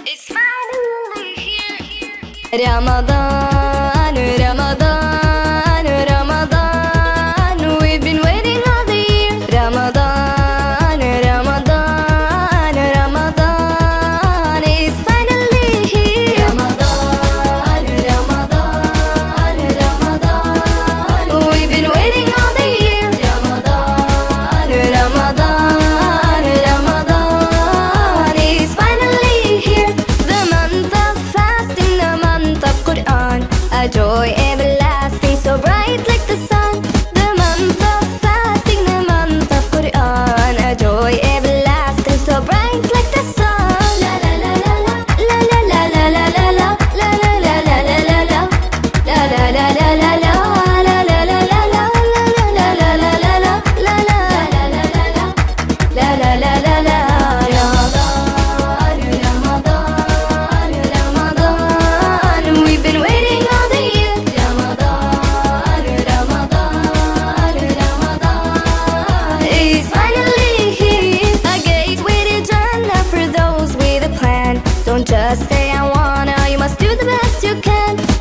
It's finally here. Ramadan, Ramadan, Ramadan. We've been waiting all the year. Ramadan, Ramadan, Ramadan. It's finally here. Ramadan, Ramadan, Ramadan. We've been waiting all the year. Ramadan, Ramadan, Ramadan. It's finally here. The month of fasting, the month of Quran. A joy everlasting, so bright like the sun. The month of fasting, the month of Quran. A joy everlasting, so bright like the sun. La la la la la, la la la la la la la, la la la la la la la, la la la la la la, la la la la la, la la la la la la, la la la la la la, la la la la la. Ramadan, Ramadan, we've been waiting all the year. Ramadan, Ramadan, Ramadan, it's finally here. A gateway to Jannah for those with a plan. Don't just say I wanna, you must do the best you can.